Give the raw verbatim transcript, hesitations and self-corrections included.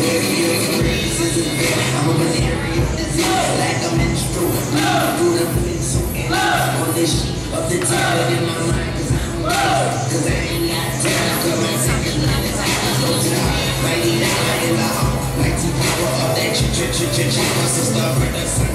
I'm a venereal disease, like a menstrual. Through the pencil and on the sheet of the tablet in my mind, cause I don't know, cause I ain't got time. Cause my second line is I can go to the heart, write it out in the heart, like the power of that ch ch ch ch ch. My sister for the